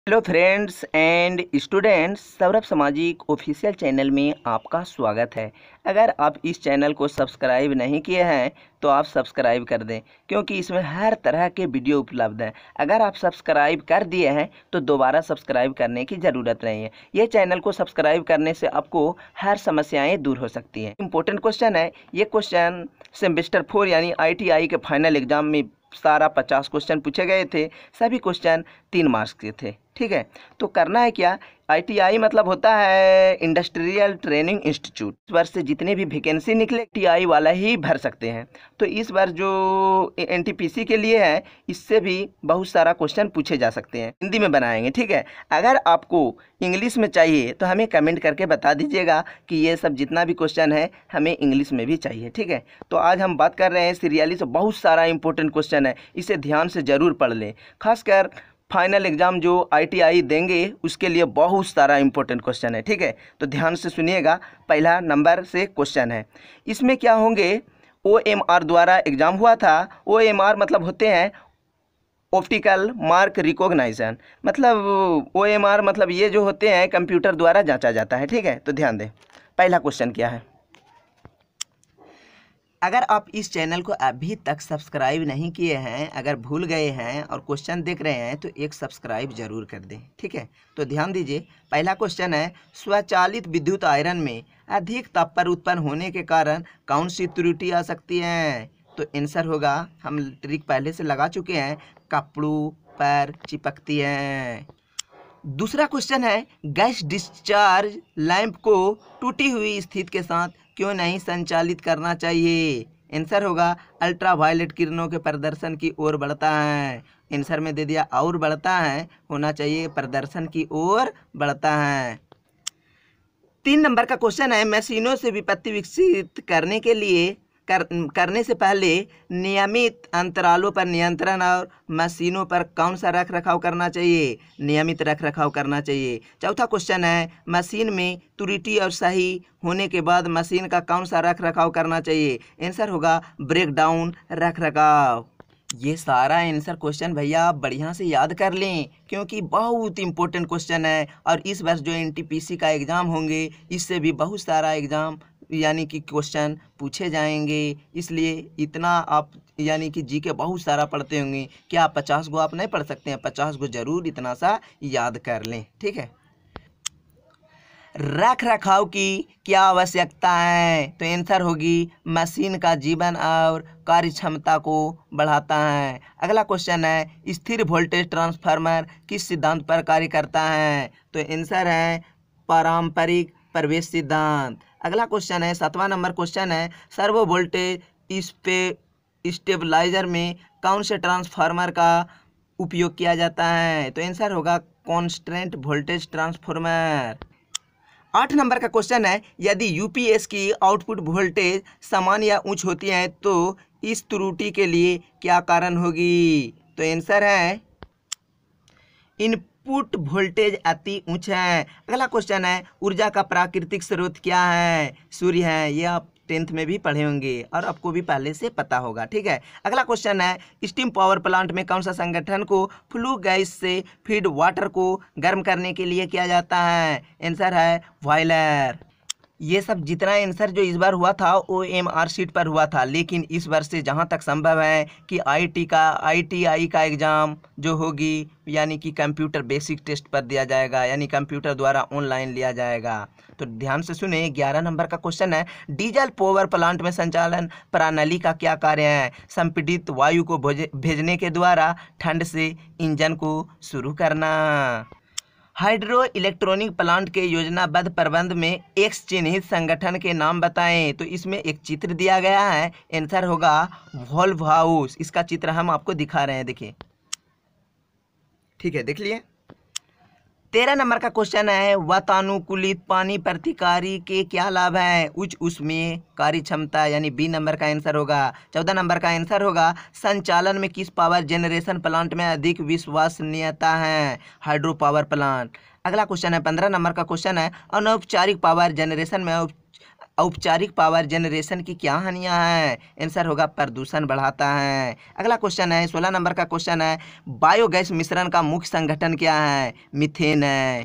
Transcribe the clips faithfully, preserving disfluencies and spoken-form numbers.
Hello friends and students, Saurabh Samajik official channel में आपका स्वागत है। अगर आप इस चैनल को सब्सक्राइब नहीं किए हैं तो आप सब्सक्राइब कर दें, क्योंकि इसमें हर तरह के वीडियो उपलब्ध हैं। अगर आप सब्सक्राइब कर दिए हैं तो दोबारा सब्सक्राइब करने की ज़रूरत नहीं है। ये चैनल को सब्सक्राइब करने से आपको हर समस्याएँ दूर हो सकती हैं। इम्पोर्टेंट क्वेश्चन है ये। क्वेश्चन सेमेस्टर फोर यानी आई टी आई के फाइनल एग्ज़ाम में सारा पचास क्वेश्चन पूछे गए थे। सभी क्वेश्चन तीन मार्क्स के थे। ठीक है, तो करना है क्या, आई टी आई मतलब होता है इंडस्ट्रियल ट्रेनिंग इंस्टीट्यूट। इस वर्ष से जितने भी वैकेंसी निकले टी आई वाला ही भर सकते हैं। तो इस बार जो एन टी पी सी के लिए है, इससे भी बहुत सारा क्वेश्चन पूछे जा सकते हैं। हिंदी में बनाएंगे। ठीक है, अगर आपको इंग्लिश में चाहिए तो हमें कमेंट करके बता दीजिएगा कि ये सब जितना भी क्वेश्चन है हमें इंग्लिश में भी चाहिए। ठीक है, तो आज हम बात कर रहे हैं सीरियली से। बहुत सारा इंपॉर्टेंट क्वेश्चन है, इसे ध्यान से ज़रूर पढ़ लें। खासकर फाइनल एग्ज़ाम जो आई टी आई देंगे उसके लिए बहुत सारा इंपॉर्टेंट क्वेश्चन है। ठीक है, तो ध्यान से सुनिएगा। पहला नंबर से क्वेश्चन है, इसमें क्या होंगे, ओ एम आर द्वारा एग्ज़ाम हुआ था। ओ एम आर मतलब होते हैं ऑप्टिकल मार्क रिकॉग्नाइजेशन। मतलब ओ एम आर मतलब ये जो होते हैं कंप्यूटर द्वारा जांचा जाता है। ठीक है, तो ध्यान दें। पहला क्वेश्चन क्या है, अगर आप इस चैनल को अभी तक सब्सक्राइब नहीं किए हैं, अगर भूल गए हैं और क्वेश्चन देख रहे हैं तो एक सब्सक्राइब जरूर कर दें। ठीक है, तो ध्यान दीजिए। पहला क्वेश्चन है, स्वचालित विद्युत आयरन में अधिक ताप पर उत्पन्न होने के कारण कौन सी त्रुटि आ सकती है। तो आंसर होगा, हम ट्रिक पहले से लगा चुके हैं, कपड़ों पर चिपकती है। दूसरा क्वेश्चन है, गैस डिस्चार्ज लैंप को टूटी हुई स्थिति के साथ क्यों नहीं संचालित करना चाहिए। आंसर होगा, अल्ट्रावायलेट किरणों के प्रदर्शन की ओर बढ़ता है। आंसर में दे दिया और बढ़ता है, होना चाहिए प्रदर्शन की ओर बढ़ता है। तीन नंबर का क्वेश्चन है, मशीनों से विपत्ति विकसित करने के लिए कर, करने से पहले नियमित अंतरालों पर नियंत्रण और मशीनों पर कौन सा रख रखाव करना चाहिए। नियमित रख रखाव करना चाहिए। चौथा क्वेश्चन है, मशीन में त्रुटि और सही होने के बाद मशीन का कौन सा रख रखाव करना चाहिए। आंसर होगा, ब्रेक डाउन रख रखाव। ये सारा आंसर क्वेश्चन भैया आप बढ़िया से याद कर लें, क्योंकि बहुत इंपॉर्टेंट क्वेश्चन है। और इस वर्ष जो एन टी पी सी का एग्ज़ाम होंगे इससे भी बहुत सारा एग्ज़ाम यानी कि क्वेश्चन पूछे जाएंगे। इसलिए इतना आप यानी कि जी के बहुत सारा पढ़ते होंगे। क्या आप पचास गो आप नहीं पढ़ सकते हैं? पचास गो जरूर इतना सा याद कर लें। ठीक है, रख रखाव की क्या आवश्यकता है। तो आंसर होगी, मशीन का जीवन और कार्य क्षमता को बढ़ाता है। अगला क्वेश्चन है, स्थिर वोल्टेज ट्रांसफार्मर किस सिद्धांत पर कार्य करता है। तो आंसर है पारंपरिक प्रवेश सिद्धांत। अगला क्वेश्चन है, सातवां नंबर क्वेश्चन है, सर्वो वोल्टेज स्पे स्टेबलाइजर में कौन से ट्रांसफार्मर का उपयोग किया जाता है। तो आंसर होगा कांस्टेंट वोल्टेज ट्रांसफार्मर। आठ नंबर का क्वेश्चन है, यदि यू पी एस की आउटपुट वोल्टेज समान या उच्च होती है तो इस त्रुटि के लिए क्या कारण होगी। तो आंसर है, इनपुट वोल्टेज अति उच्च है। अगला क्वेश्चन है, ऊर्जा का प्राकृतिक स्रोत क्या है। सूर्य है। ये आप टेंथ में भी पढ़े होंगे और आपको भी पहले से पता होगा। ठीक है, अगला क्वेश्चन है, स्टीम पावर प्लांट में कौन सा संगठन को फ्लू गैस से फीड वाटर को गर्म करने के लिए किया जाता है। आंसर है बॉयलर। ये सब जितना आंसर जो इस बार हुआ था ओ एम आर शीट पर हुआ था, लेकिन इस वर्ष से जहाँ तक संभव है कि आई टी का आई टी आई का एग्ज़ाम जो होगी यानी कि कंप्यूटर बेसिक टेस्ट पर दिया जाएगा, यानी कंप्यूटर द्वारा ऑनलाइन लिया जाएगा। तो ध्यान से सुने। ग्यारह नंबर का क्वेश्चन है, डीजल पावर प्लांट में संचालन प्रणाली का क्या कार्य है। संपीड़ित वायु को भेजने के द्वारा ठंड से इंजन को शुरू करना। हाइड्रो इलेक्ट्रॉनिक प्लांट के योजनाबद्ध प्रबंध में एक्स चिन्हित संगठन के नाम बताएं। तो इसमें एक चित्र दिया गया है, आंसर होगा वॉल्व हाउस। इसका चित्र हम आपको दिखा रहे हैं, देखिए। ठीक है, देख लिए। तेरह नंबर का क्वेश्चन है, वातानुकूलित पानी प्रतिकारी के क्या लाभ हैं। उच्च उसमें कार्य क्षमता, यानी बी नंबर का आंसर होगा। चौदह नंबर का आंसर होगा, संचालन में किस पावर जनरेशन प्लांट में अधिक विश्वसनीयता है। Hydro power plant. अगला क्वेश्चन है, पंद्रह नंबर का क्वेश्चन है, अनौपचारिक पावर जनरेशन में औपचारिक पावर जनरेशन की क्या हानियां हैं? आंसर होगा प्रदूषण बढ़ाता है। अगला क्वेश्चन है सोलह नंबर का क्वेश्चन है, बायोगैस मिश्रण का मुख्य संगठन क्या है? मीथेन है।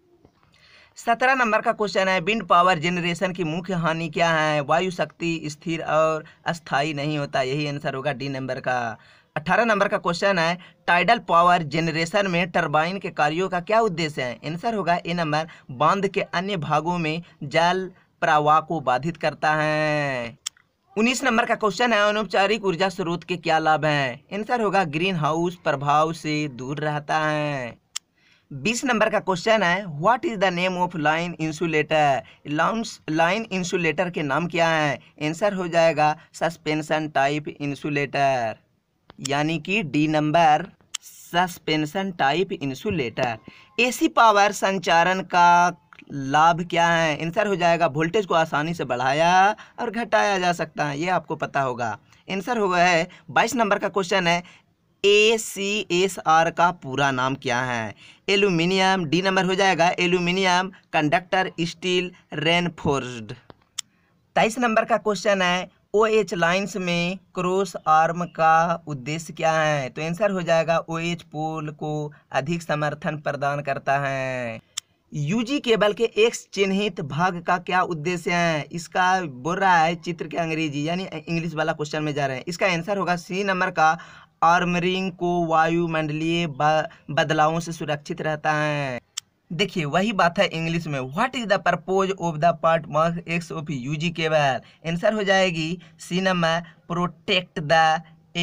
सत्रह नंबर का क्वेश्चन है, विंड पावर जनरेशन की मुख्य हानि क्या है? वायु शक्ति स्थिर और अस्थायी नहीं होता, यही आंसर होगा डी नंबर का। अठारह नंबर का क्वेश्चन है, टाइडल पावर जनरेशन में टरबाइन के कार्यों का क्या उद्देश्य है? आंसर होगा ए नंबर, बांध के अन्य भागों में जल प्रवाह को बाधित करता है। उन्नीस नंबर का क्वेश्चन है, अनौपचारिक ऊर्जा स्रोत के क्या लाभ हैं? आंसर होगा ग्रीन हाउस प्रभाव से दूर रहता है। बीस नंबर का क्वेश्चन है, what is the name of line insulator? Line insulator के नाम क्या है? आंसर हो जाएगा सस्पेंशन टाइप इंसुलेटर, यानी कि D number, suspension type insulator. AC power संचारण का लाभ क्या है? आंसर हो जाएगा वोल्टेज को आसानी से बढ़ाया और घटाया जा सकता है, ये आपको पता होगा। आंसर होगा है बाईस नंबर का क्वेश्चन है, ए सी एस आर का पूरा नाम क्या है? एल्यूमिनियम, डी नंबर हो जाएगा एल्यूमिनियम कंडक्टर स्टील रेनफोर्स्ड। तेईस नंबर का क्वेश्चन है, ओ एच लाइन्स में क्रॉस आर्म का उद्देश्य क्या है? तो आंसर हो जाएगा ओ एच पोल को अधिक समर्थन प्रदान करता है। यूजी केबल के एक्स चिन्हित भाग का क्या उद्देश्य है? इसका बोल रहा है चित्र के अंग्रेजी, यानी इंग्लिश वाला क्वेश्चन में जा रहे हैं। इसका आंसर होगा सी नंबर का, आर्मरिंग को वायुमंडलीय बदलावों से सुरक्षित रहता है। देखिए वही बात है इंग्लिश में, what is the purpose of the part mark X of UG cable? Answer हो जाएगी C number, protect the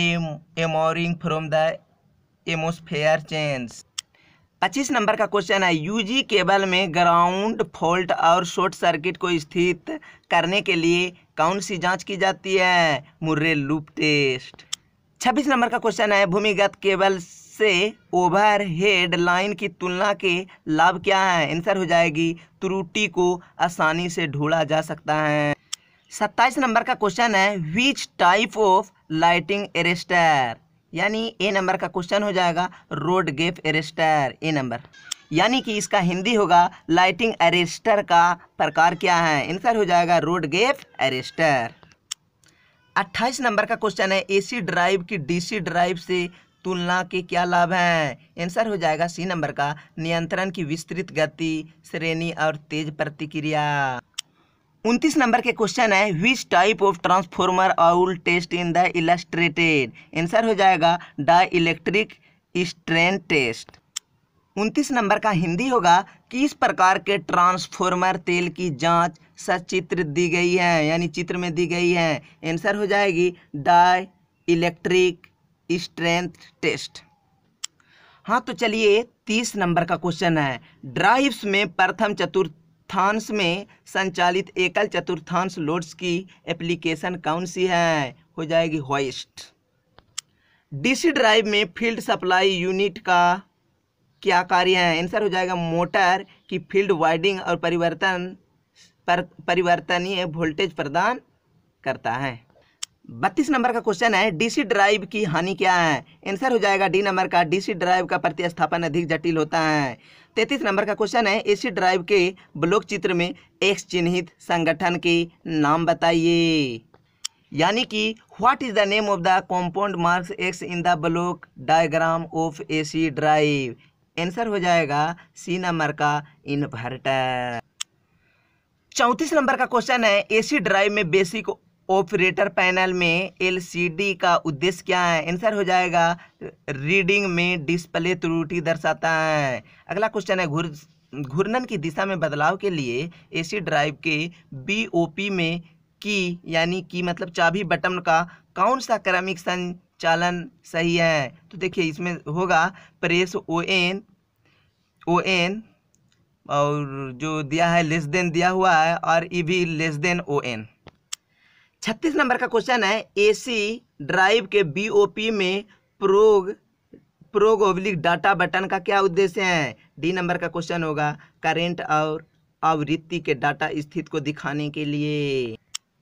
armouring from the atmosphere change. पच्चीस नंबर का क्वेश्चन है, यूजी केबल में ग्राउंड फॉल्ट और शॉर्ट सर्किट को स्थित करने के लिए कौन सी जांच की जाती है? Murray loop test. छब्बीस नंबर का क्वेश्चन है, भूमिगत केबल से ओवरहेड लाइन की तुलना के लाभ क्या है? आंसर हो जाएगी त्रुटि को आसानी से ढूंढा जा सकता है। सत्ताईस नंबर का क्वेश्चन है, which type of lighting arrester? यानी ए नंबर का क्वेश्चन हो जाएगा rod gap arrester, A number, यानी कि इसका हिंदी होगा लाइटिंग अरेस्टर का प्रकार क्या है? आंसर हो जाएगा रोड गैप अरेस्टर। अट्ठाईस नंबर का क्वेश्चन है, एसी ड्राइव की डीसी ड्राइव से तुलना के क्या लाभ हैं? आंसर हो जाएगा सी नंबर का, नियंत्रण की विस्तृत गति, श्रेणी और तेज प्रतिक्रिया। उनतीस नंबर के क्वेश्चन है, which type of transformer oil test in the illustrated? Answer हो जाएगा द इलेक्ट्रिक स्ट्रेन टेस्ट। उनतीस नंबर का हिंदी होगा, किस प्रकार के ट्रांसफॉर्मर तेल की जांच सचित्र दी गई है, यानी चित्र में दी गई है? आंसर हो जाएगी द इलेक्ट्रिक स्ट्रेंथ टेस्ट। हाँ तो चलिए तीस नंबर का क्वेश्चन है, ड्राइव्स में प्रथम चतुर्थांश में संचालित एकल चतुर्थांश लोड्स की एप्लीकेशन कौन सी है? हो जाएगी होइस्ट। डीसी ड्राइव में फील्ड सप्लाई यूनिट का क्या कार्य है? आंसर हो जाएगा मोटर की फील्ड वाइंडिंग और परिवर्तन पर परिवर्तनीय वोल्टेज प्रदान करता है। बत्तीस नंबर का क्वेश्चन है, डीसी ड्राइव की हानि क्या है? आंसर हो जाएगा डी नंबर का, डीसी ड्राइव का प्रतिस्थापन अधिक जटिल होता है। तैंतीस नंबर का क्वेश्चन है, एसी ड्राइव के ब्लॉक चित्र में एक्स चिन्हित संगठन के नाम बताइए, यानी कि what is the name of the compound marks X in the block diagram of AC drive? Answer हो जाएगा सी नंबर का, इन्वर्टर। चौंतीस नंबर का क्वेश्चन है, एसी ड्राइव में बेसिक ऑपरेटर पैनल में एलसीडी का उद्देश्य क्या है? आंसर हो जाएगा रीडिंग में डिस्प्ले त्रुटि दर्शाता है। अगला क्वेश्चन है, घूर घूर्णन की दिशा में बदलाव के लिए एसी ड्राइव के बीओपी में की, यानी कि मतलब चाबी बटन का कौन सा क्रमिक संचालन सही है? तो देखिए इसमें होगा press O N O N और जो दिया है लेस देन दिया हुआ है, और ई भी लेस देन ओ एन। छत्तीस नंबर का क्वेश्चन है, एसी ड्राइव के बीओपी में prog prog oblique data button का क्या उद्देश्य है? डी नंबर का क्वेश्चन होगा करंट और आवृत्ति के डाटा स्थिति को दिखाने के लिए।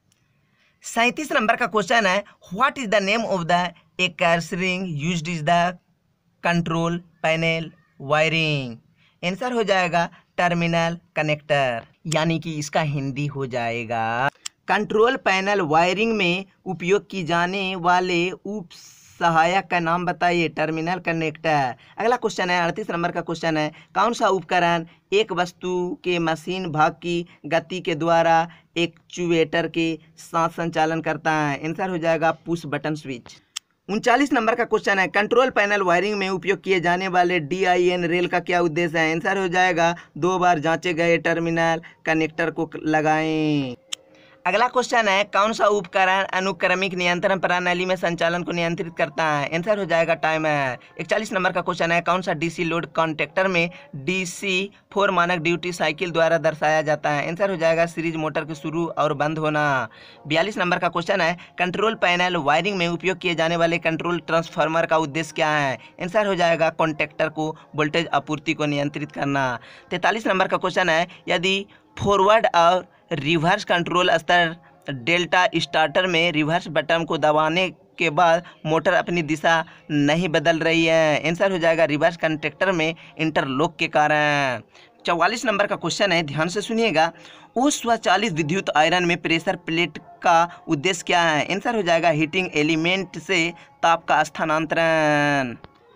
सैंतीस नंबर का क्वेश्चन है, what is the name of the accessory used is the control panel wiring? Answer हो जाएगा टर्मिनल कनेक्टर, यानी कि इसका हिंदी हो जाएगा कंट्रोल पैनल वायरिंग में उपयोग की जाने वाले उप सहायक का नाम बताइए। Terminal connector. अगला क्वेश्चन है अड़तीस नंबर का क्वेश्चन है, कौन सा उपकरण एक वस्तु के मशीन भाग की गति के द्वारा एक्चुएटर के साथ संचालन करता है? आंसर हो जाएगा पुश बटन स्विच। उनचालीस नंबर का क्वेश्चन है, कंट्रोल पैनल वायरिंग में उपयोग किए जाने वाले डी आई एन रेल का क्या उद्देश्य है? आंसर हो जाएगा दो बार जांचे गए टर्मिनल कनेक्टर को लगाएं। अगला क्वेश्चन है, कौन सा उपकरण अनुक्रमिक नियंत्रण प्रणाली में संचालन को नियंत्रित करता है? आंसर हो जाएगा टाइमर। इकतालीस नंबर का क्वेश्चन है, कौन सा डीसी लोड कॉन्टेक्टर में डीसी फोर मानक ड्यूटी साइकिल द्वारा दर्शाया जाता है? आंसर हो जाएगा सीरीज मोटर के शुरू और बंद होना। बयालीस नंबर का क्वेश्चन है, कंट्रोल पैनल वायरिंग में उपयोग किए जाने वाले कंट्रोल ट्रांसफार्मर का उद्देश्य क्या है? आंसर हो जाएगा कॉन्टेक्टर को वोल्टेज आपूर्ति को नियंत्रित करना। तैंतालीस नंबर का क्वेश्चन है, यदि फॉरवर्ड और रिवर्स कंट्रोल स्तर डेल्टा स्टार्टर में रिवर्स बटन को दबाने के बाद मोटर अपनी दिशा नहीं बदल रही है? आंसर हो जाएगा रिवर्स कंट्रेक्टर में इंटरलॉक के कारण। चौवालीस नंबर का क्वेश्चन है, ध्यान से सुनिएगा, उस स्वचालित विद्युत आयरन में प्रेशर प्लेट का उद्देश्य क्या है? आंसर हो जाएगा हीटिंग एलिमेंट से ताप का स्थानांतरण।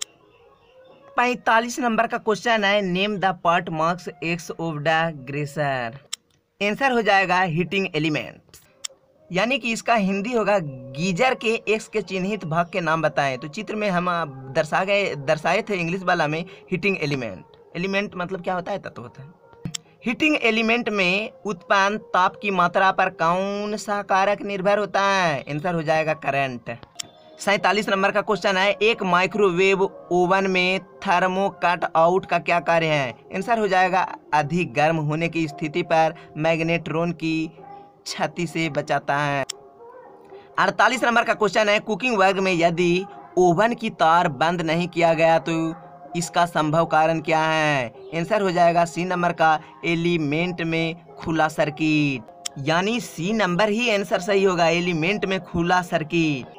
पैंतालीस नंबर का क्वेश्चन है, name the part marks X of the greaser. Answer हो जाएगा हीटिंग एलिमेंट, यानी कि इसका हिंदी होगा गीजर के एक्स के चिन्हित भाग के नाम बताएं। तो चित्र में हम दर्शा गए दर्शाए थे इंग्लिश वाला में हीटिंग एलिमेंट। एलिमेंट मतलब क्या होता है? तत्व होता है। हीटिंग एलिमेंट में उत्पन्न ताप की मात्रा पर कौन सा कारक निर्भर होता है? आंसर हो जाएगा करंट। सैंतालीस नंबर का क्वेश्चन है, एक माइक्रोवेव ओवन में थर्मो कट आउट का क्या कार्य है? आंसर हो जाएगा अधिक गर्म होने की स्थिति पर मैग्नेट्रॉन की क्षति से बचाता है। अड़तालीस नंबर का क्वेश्चन है, कुकिंग वर्ग में यदि ओवन की तार बंद नहीं किया गया तो इसका संभव कारण क्या है? आंसर हो जाएगा सी नंबर का एलिमेंट में खुला सर्किट, यानी सी नंबर ही आंसर सही होगा, एलिमेंट में खुला सर्किट।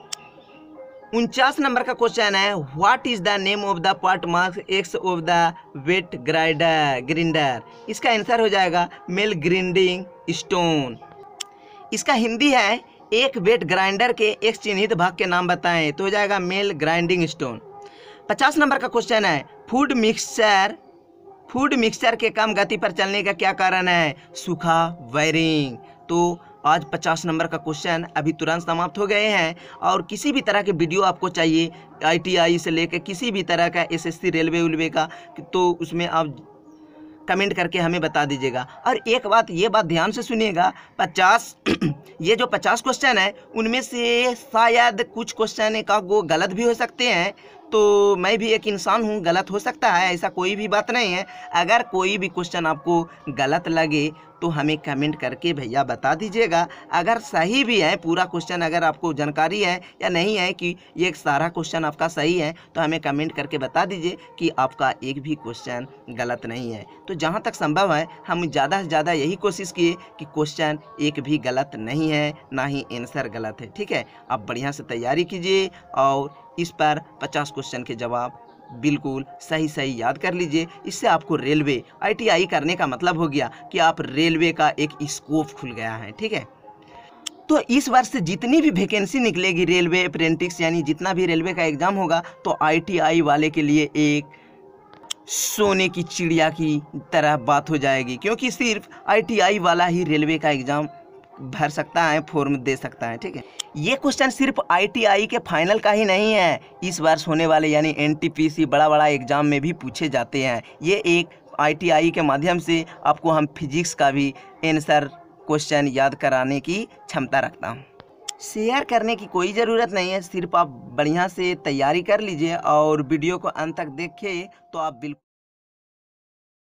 उनचास नंबर का क्वेश्चन है, what is the name of the part marks X of the wet grinder grinder? इसका आंसर हो जाएगा मेल ग्राइंडिंग स्टोन। इसका हिंदी है, एक वेट ग्राइंडर के एक चिन्हित भाग के नाम बताएं। तो हो जाएगा मेल ग्राइंडिंग स्टोन। पचास नंबर का क्वेश्चन है, फूड मिक्सचर फूड मिक्सचर के कम गति पर चलने का क्या कारण है? सूखा वायरिंग। तो आज पचास नंबर का क्वेश्चन अभी तुरंत समाप्त हो गए हैं। और किसी भी तरह के वीडियो आपको चाहिए आई टी आई से लेकर किसी भी तरह का एस एस सी रेलवे उलवे का, तो उसमें आप कमेंट करके हमें बता दीजिएगा। और एक बात ये बात ध्यान से सुनिएगा, पचास ये जो पचास क्वेश्चन है उनमें से शायद कुछ क्वेश्चन का वो गलत भी हो सकते हैं। तो मैं भी एक इंसान हूँ, गलत हो सकता है, ऐसा कोई भी बात नहीं है। अगर कोई भी क्वेश्चन आपको गलत लगे तो हमें कमेंट करके भैया बता दीजिएगा। अगर सही भी है पूरा क्वेश्चन, अगर आपको जानकारी है या नहीं है कि ये सारा क्वेश्चन आपका सही है, तो हमें कमेंट करके बता दीजिए कि आपका एक भी क्वेश्चन गलत नहीं है। तो जहाँ तक संभव है हम ज़्यादा से ज़्यादा यही कोशिश किए कि क्वेश्चन एक भी गलत नहीं है, ना ही आंसर गलत है। ठीक है, आप बढ़िया से तैयारी कीजिए और इस पर पचास क्वेश्चन के जवाब बिल्कुल सही सही याद कर लीजिए। इससे आपको रेलवे आई टी आई करने का मतलब हो गया कि आप रेलवे का एक स्कोप खुल गया है। ठीक है, तो इस वर्ष से जितनी भी वैकेंसी निकलेगी रेलवे अप्रेंटिस, यानी जितना भी रेलवे का एग्ज़ाम होगा, तो आई टी आई वाले के लिए एक सोने की चिड़िया की तरह बात हो जाएगी, क्योंकि सिर्फ आई टी आई वाला ही रेलवे का एग्ज़ाम भर सकता है, फॉर्म दे सकता है। ठीक है, ये क्वेश्चन सिर्फ आई टी आई के फाइनल का ही नहीं है, इस वर्ष होने वाले यानी एन टी पी सी बड़ा बड़ा एग्जाम में भी पूछे जाते हैं। ये एक आई टी आई के माध्यम से आपको हम फिजिक्स का भी आंसर क्वेश्चन याद कराने की क्षमता रखता हूँ। शेयर करने की कोई ज़रूरत नहीं है, सिर्फ आप बढ़िया से तैयारी कर लीजिए और वीडियो को अंत तक देखिए तो आप बिल्कुल